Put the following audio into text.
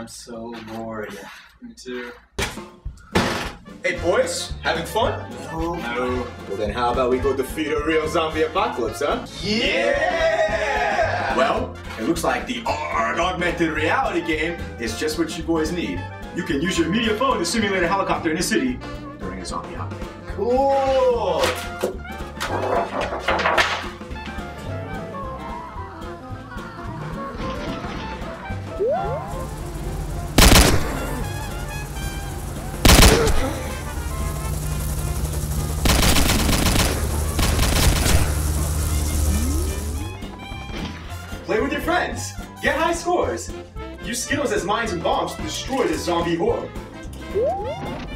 I'm so bored. Me too. Hey boys, having fun? No. Well then how about we go defeat a real zombie apocalypse, huh? Yeah! Well, it looks like the augmented reality game is just what you boys need. You can use your media phone to simulate a helicopter in a city during a zombie outbreak. Cool! Play with your friends. Get high scores. Use Skittles as mines and bombs to destroy this zombie horde.